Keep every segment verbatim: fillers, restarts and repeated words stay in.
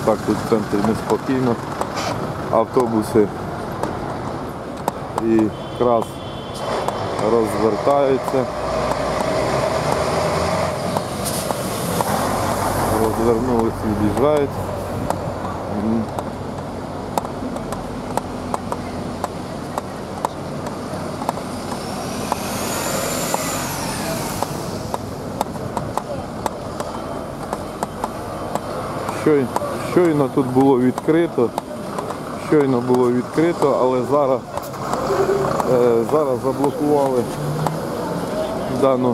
так тут в центрі неспокійно. Автобуси і якраз розвертаються. Розвернулись, від'їжджають. Щойно, щойно тут було відкрито, щойно було відкрито, але зараз, е, зараз заблокували дану.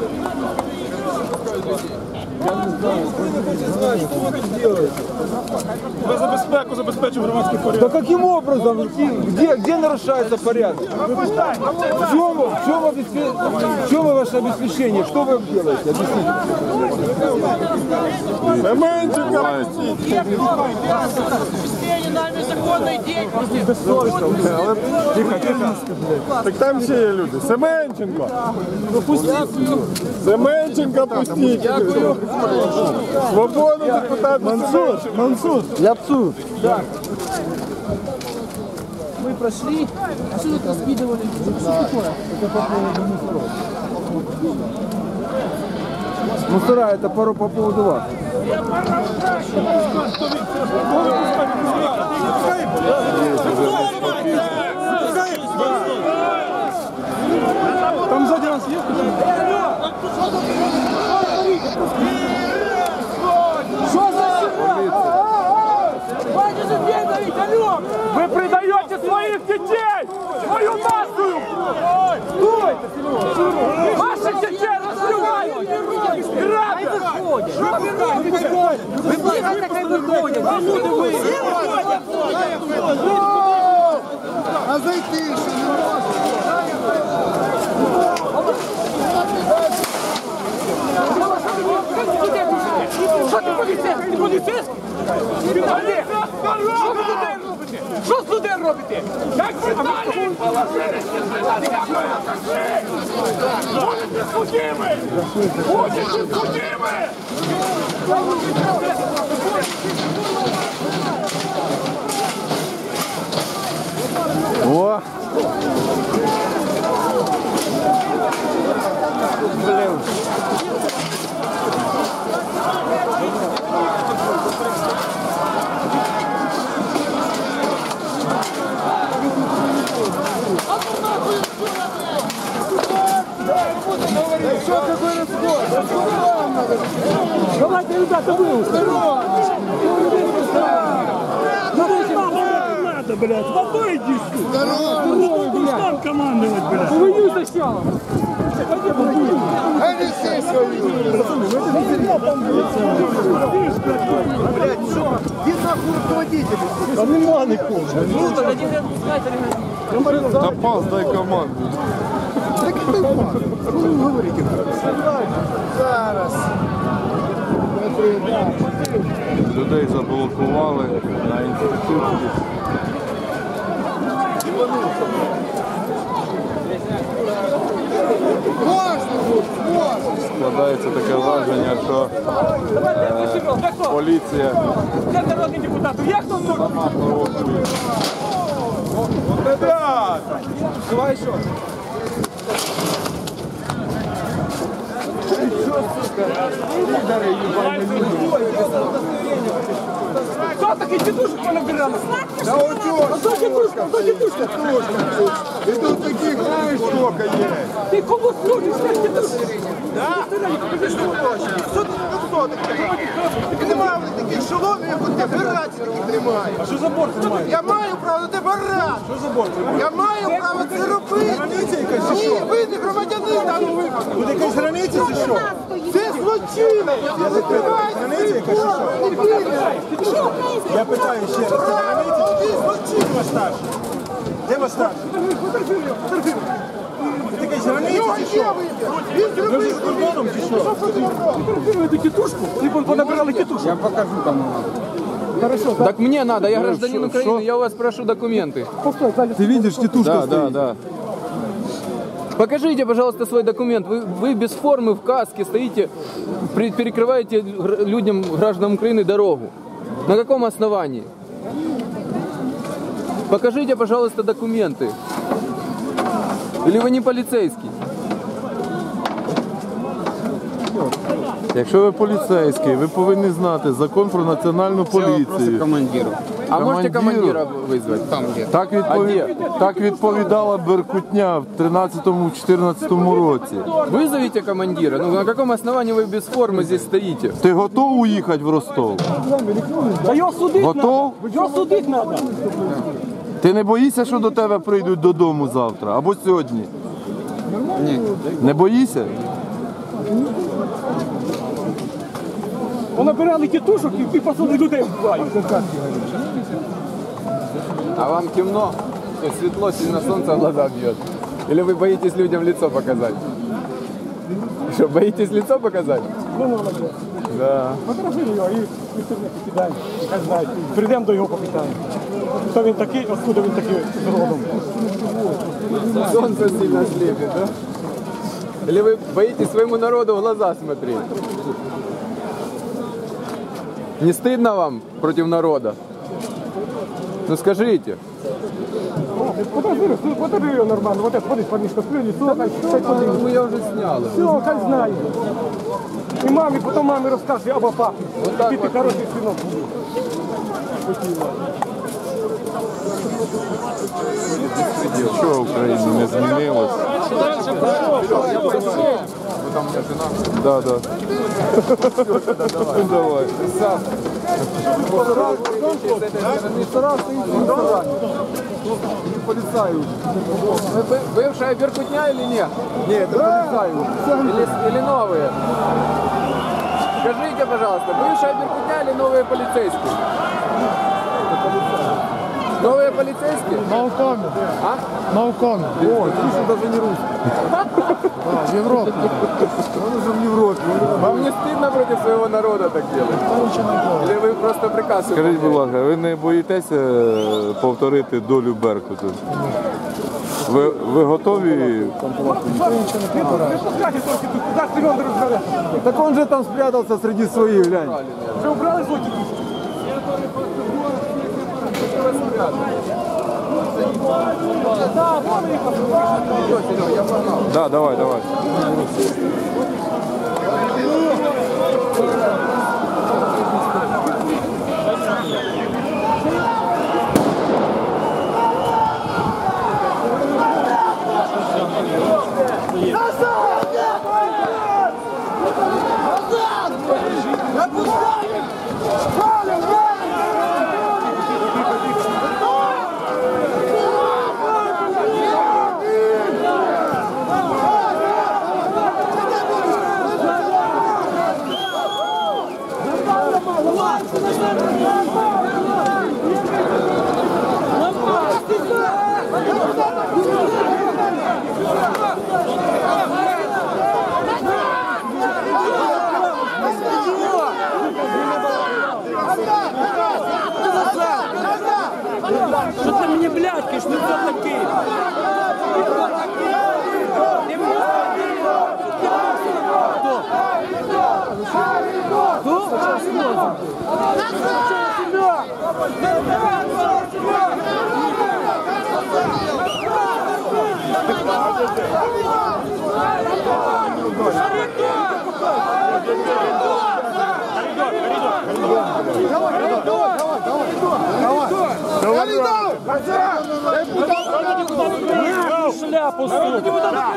Я не знаю, не знаю, что вы тут делаете. Вы за безпеку забезпечив громадський порядок. Да каким образом? Где, где нарушается порядок? В чем, в чем, обесpe... в чем ваше обеспечение? Что вы делаете? Объясните. Семенченка! нами законної діяльності. Тихо, тихо. Так там ще є люди. Семенченко! Семенченко, пустіть! Свободу депутату Семенченко! Мансур, Ляпцу. Да. Мы прошли, а что тут раскидывали? Что такое? Это по поводу мусоров. Мусора, это пару по поводу вас. Там сзади нас есть? Что за сюда? Вы предаете своих детей! Свою нацию! Стой! Ваших детей разрывают! Вы знаете, как выходят? Вы А зайти еще не Що ти поліцейський? Ти поліцейський? Що з людей робите? Як ви далі положили? Будете судимі! Будете судимі! О! Блин. Что какой разбор? Давайте, ребята, вы! Надо, блядь, попой иди! Здорово, блядь! Командовать, блядь! Воюй сначала! А не все свою! Блядь, что? Где нахуй руководитель? Да нема никого! Ну, так один ряд пускать, Та пас, дай команду. Так это вам. Что вы говорите? Зараз. Людей заблокували на інституції. Складається таке враження, що е, поліція Де народний депутат? Як хто тут? сама провокує. Ребят! Давай що? Кто такие тетушек понабирали? Да вот что? Кто тетушка? Кто тетушка? И тут таких знаешь сколько есть. Ты кому служишь? Как тетушка? Да? Що ти тут таке? Так немає таких шоломів, як у тебе, граті таких немає. А що за борт немає? Я маю право на тебе грати. Що за борт? Я маю право це робити. Границя якась чи Ні, що? ви не громадянин даного випадку. Тут якась границя чи що? Це злочинець. Я закриваю Границя якась чи що? Я питаю ще раз, це границя? Де ваш старший? Де ваш старший? Це якась границя чи що? Ви вже з кордоном чи що? Фотографируют тетушку? Ты понабирали тетушку? Я покажу кому надо. Так мне надо, я гражданин Украины, я у вас прошу документы. Ты видишь, тетушка Да, стоит. да, да. Покажите, пожалуйста, свой документ. Вы, вы без формы, в каске стоите, при- перекрываете гр- людям, гражданам Украины, дорогу. На каком основании? Покажите, пожалуйста, документы. Или вы не полицейский? Якщо ви поліцейський, ви повинні знати закон про національну поліцію. Командиру. А можете Командиру? командира вызвать? Там где? Так, відпові... так відповідала Беркутня в тринадцятому-чотирнадцятому році. Вызовите командира. Ну на каком основании вы без формы здесь стоите? Ти готов уїхати в Ростов? Да його судить Готов? надо. Його судить надо. Ти не боїшся, що до тебе прийдуть додому завтра або сьогодні? Ні. Не боїшся? Понабирали тітушок і посуди людей вбивають. А вам темно? То светло, сильно солнце в глаза бьет? Или вы боитесь людям лицо показать? Что, боитесь лицо показать? Ну, молодець. Да. Фотографуємо його і в інтернеті кидаємо. Хай знають. Прийдемо до його попитаємо. Хто він такий, откуда він такий з родом. Солнце сильно слепит, да? Или вы боитесь своему народу в глаза смотреть? Не стыдно вам против народа? Ну скажите. Фотографуй, фотографуй його нормально. Вот это, ходить, парнишка, сплю, лицо, хай, хай подивиться. Ну я уже снял. Все, хай знає. І мамі, потім мамі розкаже, або папі. так Який ти от. хороший синок. Що в Україні не змінилось? Там у меня жена. Да, да. Давай. Вы бы- бывшая Беркутня или нет? Нет, это полицай. Или, или новые? Скажите, пожалуйста, бывшая Беркутня или новые полицейские? Новые полицейские? Науками. А? Науками. О, ты даже не русский. В Європі. Он уже в Европе. Вам не стыдно против своего народа так делать? Или вы просто приказ? Скажіть, будь ласка, ви не боїтеся е, повторити долю Беркуту? Ви, ви готові? Скажи тільки тут, куди Семен розбере. Так он же там спрятался среди своих, глянь. Вже убрали злоті? Да, давай, давай. Що ти мені блядки, що це такий? Шляпу, сука!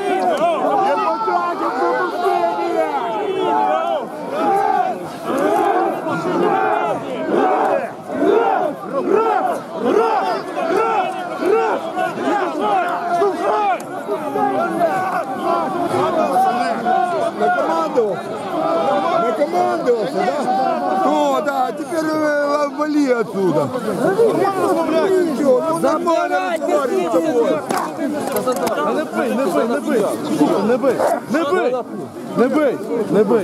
Накомандовался, да? О, да, теперь э, вали отсюда. Ничего, ну нормально разговаривать с тобой. Не бий, не бий, не бий. Сука, не бий. Не бий. Не бий, не бий.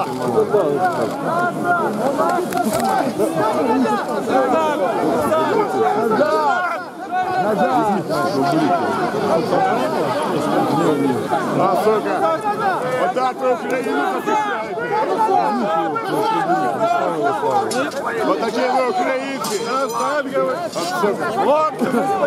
А, сука, отак ви Україну захищаєте. Вот такие вы украинцы. Вот.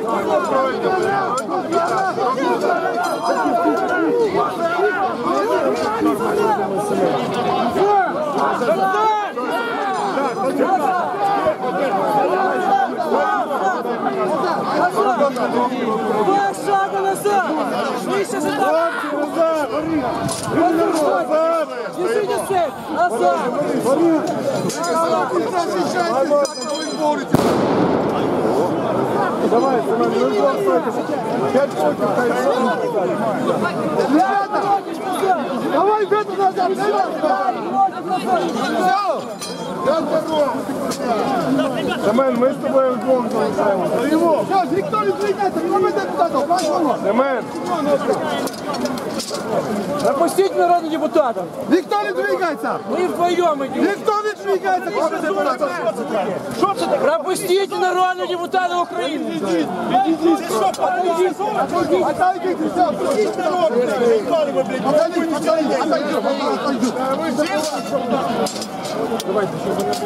Два шага назад! Выше сюда! Держите цепь! Назад! Давай, пять фотов. Давай, ветру назад! Семен, мы с тобой вдвоем залишаемся. Его! Сейчас, никто не двигается, не робите депутатов, прошу! Семен! Пропустите народных депутатов! Никто не двигается! Мы вдвоем идем! Никто не двигается! Пропустите народных депутатов Украины! Отойдите, все! Отойдите, отойдите! Отойдите! Давайте,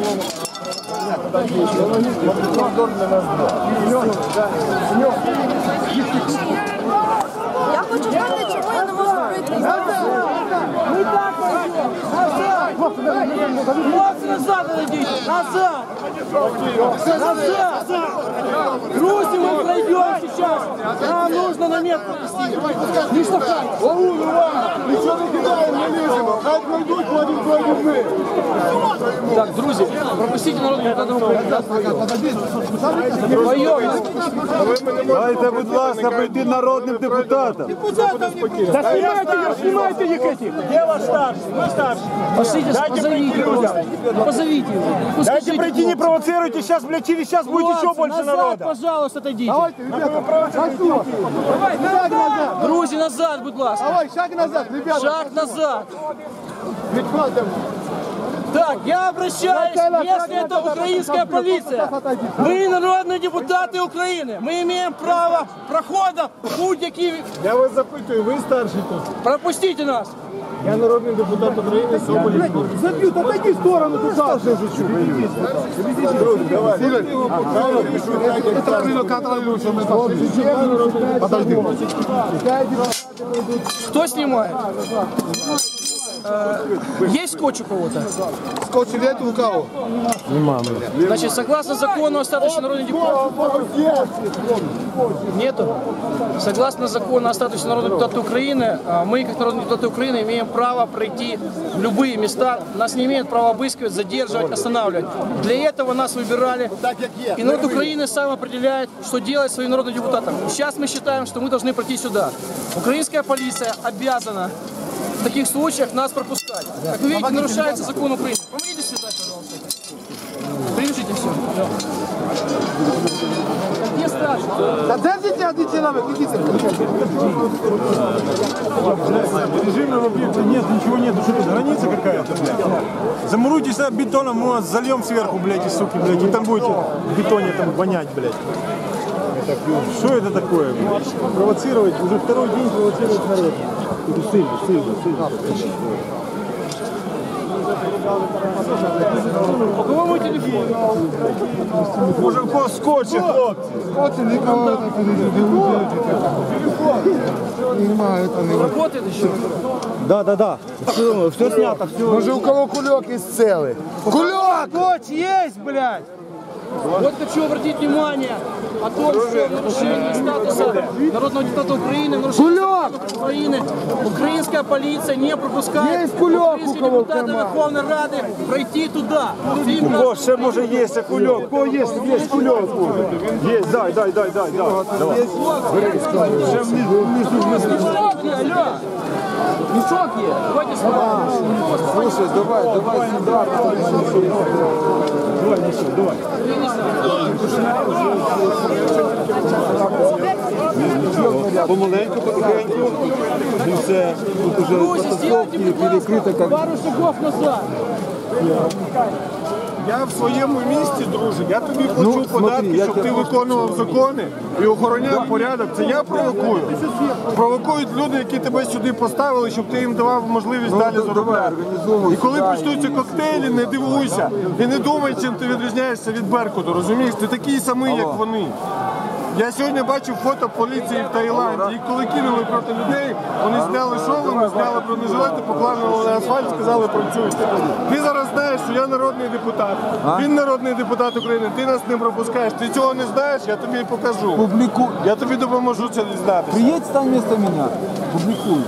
Я хочу знати, чому я не можу пройти. Мы так пойдем! Назад! Вот назад идите! Назад! Назад! Грузим мы пройдем сейчас! Нам нужно на метр провести! Не штовхайте! Нічого не кидаємо, не ліземо! Хай пройдуть, ходимо, ходимо ми! Так, друзі, пропустите народних депутатів. Вдвоем! Дайте, будь ласка, прийти народним депутатам. Да снимайте ее, снимайте их этих. Где ваш старший? Вы старший. Пошлите, позовите его. Позовите его. Ну, Дайте скажите пройти, не ему. провоцируйте, сейчас, блядь, через час будет Хлопцы, еще больше назад, народа. пожалуйста, отойдите. Давайте, ребята, прошу! Шаг назад! Друзі, назад, будь ласка. Давай, шаг назад, ребята! Шаг назад. Відходимо! Так, я обращаюсь, если это украинская полиция, мы народные депутаты Украины, мы имеем право прохода будь-який. Я вас запитую, ви старший тут? Пропустите нас. Я народний депутат України, Соболєв. Заб'ють, отойди в сторону, ти старший вже чув. Давай. Это контролируется, мы пошли. Подожди. Кто снимает? Э, есть скотч у кого-то? Скотч нет у кого? Значит, согласно закону о статусе народных депутатов... Нету? Согласно закону о статусе народных депутатов Украины, а, мы, как народные депутаты Украины, имеем право пройти в любые места. Нас не имеют права обыскивать, задерживать, останавливать. Для этого нас выбирали. И народ Украины сам определяет, что делать своим народным депутатам. Сейчас мы считаем, что мы должны пройти сюда. Украинская полиция обязана в таких случаях нас пропускать. Как вы видите, нарушается закон Украины. Помогите связать, пожалуйста. Привяжите все. Где старший? Задержите один человек, идите. Режимного объекта нет, ничего нет. Что тут, граница какая-то, блядь? Замуруйте себя бетоном, мы вас зальем сверху, блядь, и суки, блядь, и там будете в бетоне там вонять, блядь. Что это такое, блядь? Провоцировать, уже второй день провоцировать народ. Сильно, сильно, сильно. У кого мой телефон? Може по скотчі, хлопці. Скотч никого не удержите. Работает еще? Да, да, да. Все, все снято, все. Може у кого кульок із цели? Кульок! Скотч есть, блядь! Вот хочу обратить внимание о том, что в нарушении статуса народного депутата Украины, в нарушении статуса Украины, украинская полиция не пропускает Есть кулек у украинских кого в депутатов кармане. Верховной Рады пройти туда. Им О, ще може є ще кульок. О, є, є кульок. Є, дай, дай, дай, дай, дай. Давай. Мешок є, алло! Мешок є! Давайте сюда. Слушай, давай, давай сюда. Давай, несу, давай. Помаленьку, потихеньку. І все. Тут уже Друзі, сделайте, будь ласка, пару шагов назад. Я в своєму місті, друже, я тобі плачу Ну, смотри, податки, я щоб тебе ти виконував закони і охороняв порядок. Це я провокую. Провокують люди, які тебе сюди поставили, щоб ти їм давав можливість далі заробляти. І коли почнуться коктейлі, не дивуйся. І не думай, чим ти відрізняєшся від Беркуту, розумієш? Ти такий самий, як вони. Я сьогодні бачив фото поліції в Таїланді, і коли кинули проти людей, вони зняли шоломи, зняли бронежилети, поклали на асфальт, сказали працюйте. Ти зараз знаєш, що я народний депутат, він народний депутат України, ти нас не пропускаєш, ти цього не знаєш, я тобі покажу. Публику... Я тобі допоможу це дізнатися. Приедь, стань вместо меня. Публикуй.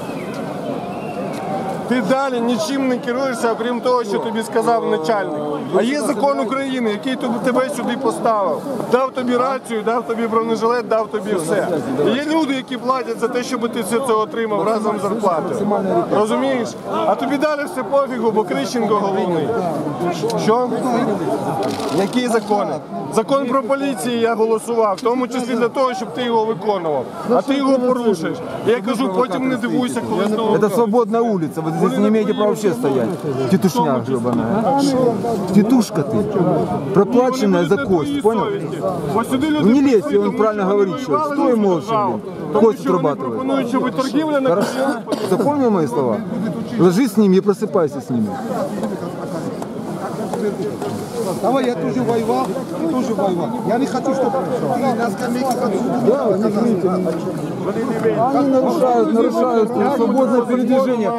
Ти далі нічим не керуєшся, окрім того, що тобі сказав начальник. А є закон України, який тебе сюди поставив. Дав тобі рацію, дав тобі бронежилет, дав тобі все. І є люди, які платять за те, щоб ти все це отримав разом з зарплатою. Розумієш? А тобі далі все пофігу, бо Крищенко головний. Що? Які закони? Закон про поліцію я голосував, в тому числі для того, щоб ти його виконував. А ти його порушиш. Я кажу, потім не дивуйся, коли знову... Это свободная улица, вы здесь не имеете права вообще стоять. Тетушня гребаная. Тетушка ты. Проплаченная за кость, понял? Ну не лезь, он правильно говорит, что стой молча, кость отрабатывает. Хорошо? Запомнил мои слова? Ложись с ними и просыпайся с ними. Давай, я тоже воевал, тоже воевал. Я не хочу, чтобы ты на скамейке Да, они, видите, они нарушают, нарушают свободное передвижение.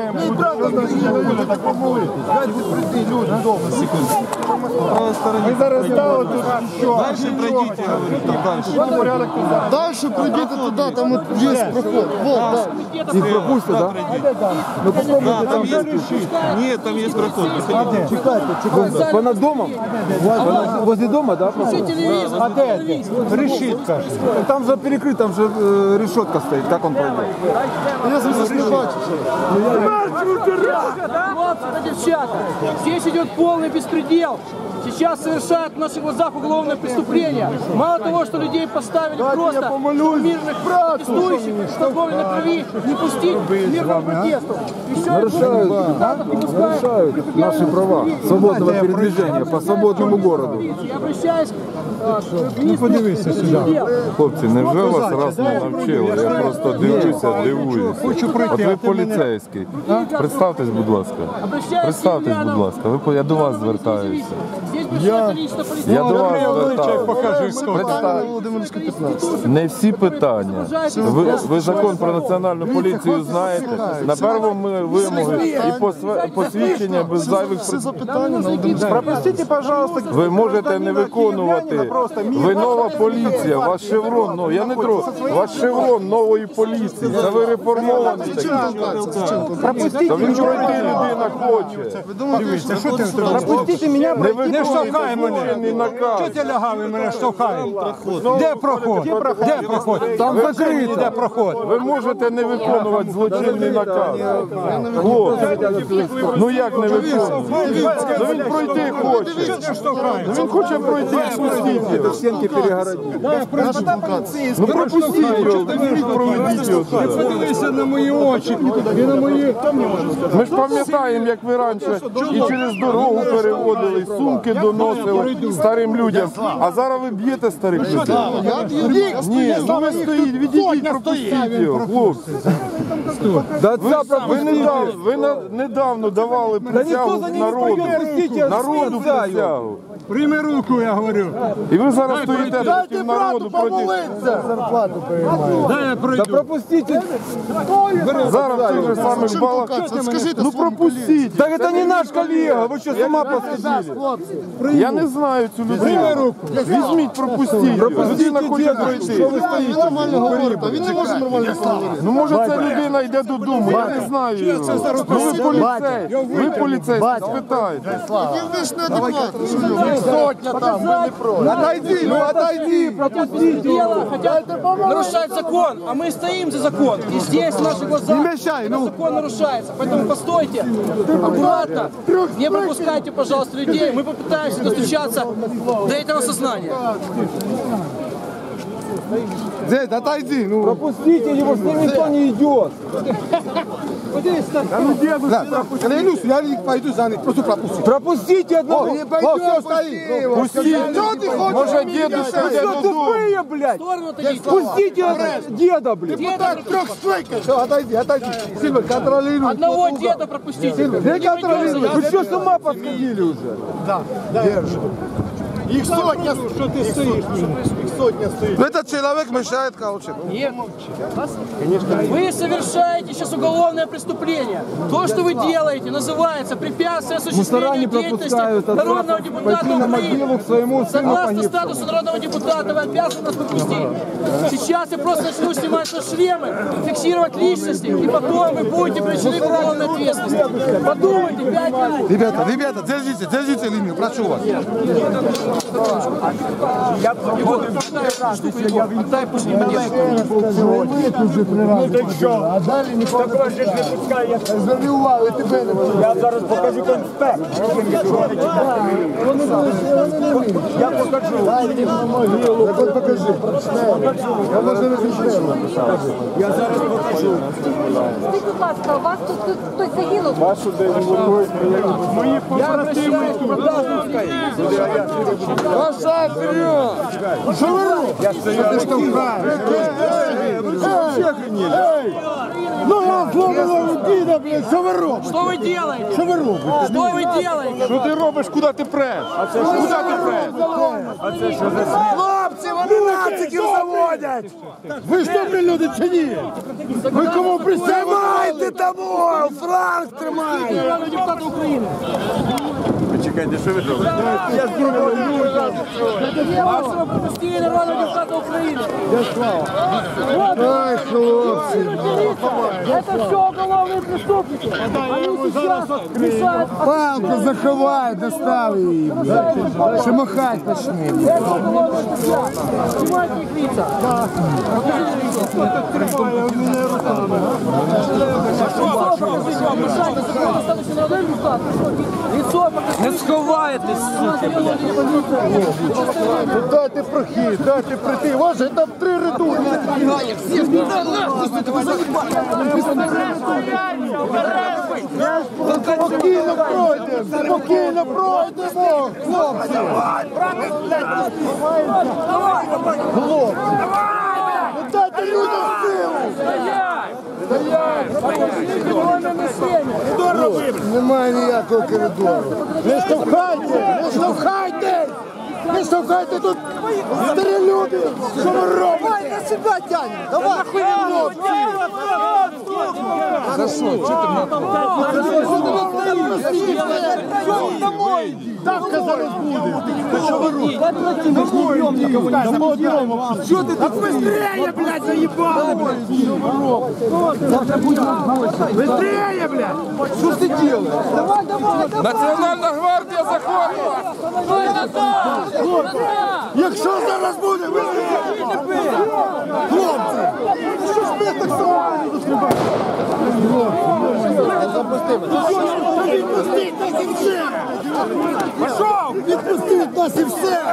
Ми зараз стали тут, що? Дальше пройдите, говорит, дальше. Дальше пройдите туда, там вот есть проход. Вот, да. Их пропустят, да? Ну попробуйте там. Нет, там есть проход. Чекайте, чекайте. Понад домом? Понад- Возле дома, да? телевизор, А где это? Решетка. Там же перекрыт, там же э, решетка стоит. Как он пройдет? Хлопцы, девчата, здесь идет полный беспредел. Сейчас совершают в наших глазах уголовное преступление. Мало того, что людей поставили просто, чтобы мирных протестующих, торговли на крови, не пустить к мирному протесту. Еще Нарушают, нарушают наши права свободного передвижения по свободному городу. Я обращаюсь к министру беспредела. Хлопці, невже вас раз не навчили? Я просто дивлюся, дивуюся. От ви поліцейський. Представтесь, будь ласка. Представтесь, будь ласка. Ви по- я до вас звертаюся. Здесь большое количество полицейских. Я до вас звертаюся. Представ- Не всі питання. Ви, ви закон про національну поліцію знаєте. На першому ми вимоги і посве- посвідчення без зайвих при- Пропустите, пожалуйста. Ви можете не виконувати. Ви нова поліція, ваш шеврон, ну я не тру, ваш шеврон нової поліції. Це ви реформований такий. Та він пройти людина хоче. Дивіться, що ти Пропустите меня, Не виконуйте злочинний наказ. Ти лягав і мене штовхає. Де проход? Де проход? Там закрыто. Де проход? Ви можете не виконувати злочинний наказ. Хлопці, ну як не виконувати? Ну він пройти хоче. Ну він хоче пройти, пустіть його. Стенки перегородили. Ну пропустіть його, візьміть, проведіть його. Подивися на мої очі і на мої... Ми ж пам'ятаємо, як ви раніше і через дорогу переводили, і сумки доносили старим людям. А зараз ви б'єте старих людей. Ні, ну ви стоїть, відійдіть, пропустіть його, хлопці. Да Ви, отца ви, пропустите. недавно, ви на- недавно давали присягу за ним не народу. пойде, пустіть, Народу отця його. присягу. Прийми руку, я говорю. І ви зараз стоїте проти народу, проти... Дай я пройду. Да пропустите. Зараз в тих же самих балах... Ну пропустіть. Так это не наш коллега, вы что, с ума посходили? Я не знаю цю людину. Візьміть, пропустіть. Людина хоче пройти. Що ви стоїте? Він не може нормально говорити. Ну може ця людина йде додому, я не знаю його. Ну ви поліцей, ви поліцейські, спитайте. Ви ж неадекватний. Сотня там, ви не проти. Отойди, ну отойди, пропустите. Дело, хотят нарушать закон, а мы стоим за закон. И здесь в наших глазах закон нарушается. Поэтому постойте, аккуратно, не пропускайте, пожалуйста, людей. Мы попытаемся достучаться до этого сознания. Здесь, отойди, ну. Пропустите его, с ним никто не идет. Да ну дедушка, клянусь, я не пойду за них, просто пропусти. Пропустите одного. Не пойдем, стоим. Пусти. Что ты хочешь? Может, дедушка Что тупые, блядь? Пустите деда, блядь. Депутат трех стойкой. Все, отойди, отойди. Сильвер, контролируй. Одного деда пропустите. Сильвер, не контролируй. Вы что, с ума посходили уже? Да, держи. Их сотня, что ты стоишь? Их сотня стоит. Этот человек мешает, короче. Нет. Вы совершаете сейчас уголовное преступление. То, что вы делаете, называется препятствие осуществлению деятельности народного депутата Украины. Согласно статусу народного депутата, вы обязаны нас пропустить. Сейчас я просто начну снимать со шлемы, фиксировать личности, и потом вы будете привлечены к уголовной ответственности. Подумайте, пять минут. Ребята, ребята, держите, держите линию, прошу вас. Отдай, пусть не подержит. Ну так що? Такого ж не пускай, я Завивали тебе не можу. Я зараз покажу конспект. Я покажу. Так от покажи. Я може не зійшли. Я зараз покажу. Скажіть, будь ласка, у вас тут тут хтось загинув? Вашу день мої побратими тут. Паша, вперед! Що ви робите? Я стояв. Ну я зловила діда, блядь, що ви робите? Что вы делаете? Що ви робите? Что вы делаете? Що ти робиш? Куди ти преш? Куди ти преш? Хлопці, вони нациків заводять! Ви що, блядь, люди, чи ні? Ви кому присягли? Тримайте тому! Франк тримайте! Народного депутата Украины. Чекайте, що ви робите? Вашего пропустили народного депутата Украины. Ай, хлопці! Это все уголовные преступники. Они сейчас мешают. Палку заховай, достали її, блядь. Шимахать почни. Это уголовная статья. Снимайте их лица. Не сховаєтесь, сука. Дайте прохід, дайте прийти. Ваше, там три редури. Спокійно пройдемо, спокійно пройдемо, хлопці. Хлопці. Дайте людям силу. Немає ніякого коридору. Не штовхайте! Не штовхайте! Не штовхайте тут старі люди! Що ви робите? Давай на себе тянь! Давай! Хлопці! За що? Чого ти Давка зараз буде! Що ви робите? Що ти тут? Быстрее, блядь, заебало! Быстрее, блядь! Что ты делаешь? Давай, давай, давай! Національна гвардія заходила! Якщо зараз буде, ви хлопці! Що ж ми так само не доскрібаємо? Відпустіть нас і все! Пішов! Відпустіть нас і все!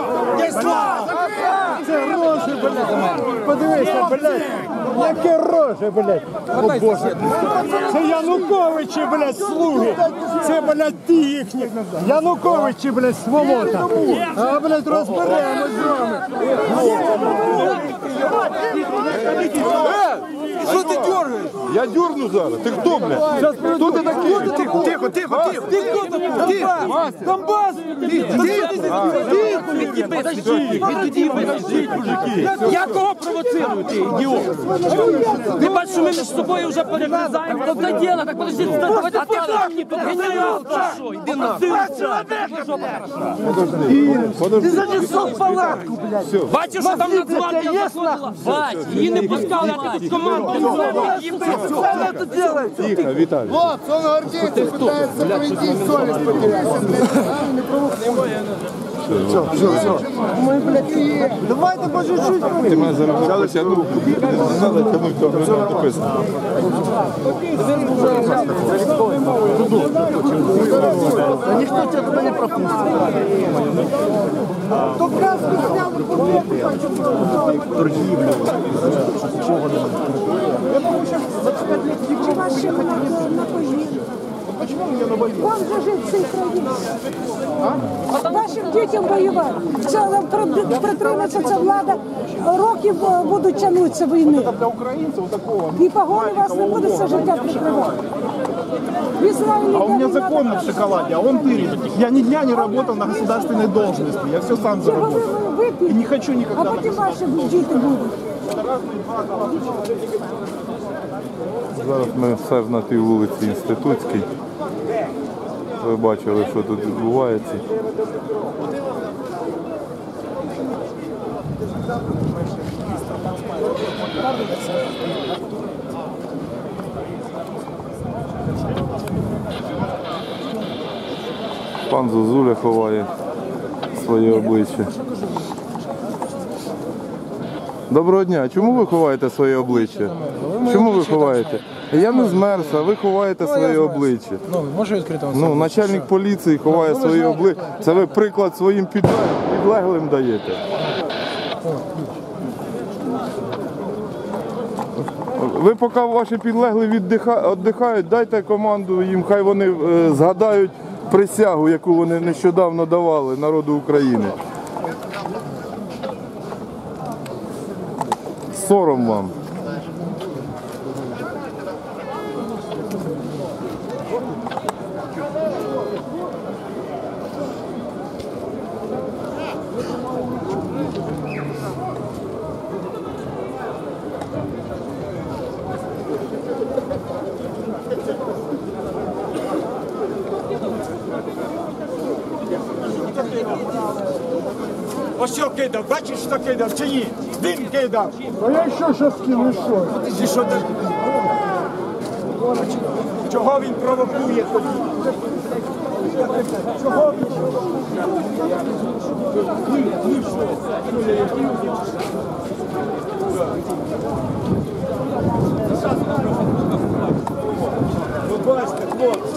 Це гроші, блядь! Подивися, блядь! Яке гроші, блядь! О, Боже! Це Януковичі, блядь, слуги! Це, блядь, ті їхні! Януковичі, блядь, сволота! А, блядь, розберемось з вами! Что ты дергаешь? Я дюрну зараз. Ти хто, блядь? Хто ти такий? Тихо, тихо, тихо, тихо. Ты кто такой? Тихо. Донбасс! Я кого провоцирую, ти ідіот? Ти бачиш, що ми між собою вже перегризаємо? То це діло, так подожди, давайте спокійні, генерал, чи що? Іди нахуй. Ти занесов палатку, блядь! Бачиш, що там Нацгвардія заходила? Бач, її не пускали, а ти тут команду не знав. Что вы это делаете? Тихо, Віталій. Вот, он гвардейцы пытается пройти совесть потерять. Все, все, все. Давайте по чуть-чуть. Ти мене зараз потягнув. Не треба тягнути, то не написано. Ніхто тебе туди не пропустить. То краску зняли торгівлю. Вам же жить в цій країні. Вашим дітям воювати. Це притриматися, ця влада років будуть тягнутися війни. І погони вас не буде все життя прикривати. А у меня законно в шоколаде, а он тырит. Я ни дня не работал на государственной должности. Я все сам заработал. И не хочу А никогда. потім ваші діти будуть. Зараз ми все ж на тій вулиці Інститутській. Ви бачили, що тут відбувається. Пан Зозуля ховає своє обличчя. Доброго дня. Чому ви ховаєте своє обличчя? Чому ви ховаєте? Я не змерз, а ви ховаєте своє обличчя. Ну, може відкрити вам? Ну, начальник поліції ховає своє обличчя. Це ви приклад своїм підлеглим, підлеглим даєте. Ви поки ваші підлеглі віддихають, дайте команду їм, хай вони е, згадають присягу, яку вони нещодавно давали народу України. Сором вам. Ось що кидав, бачиш, що кидав, чи ні? Він кидав. А я ще щось кину, що? І що ти? Чого він провокує тоді? Чого він провокує?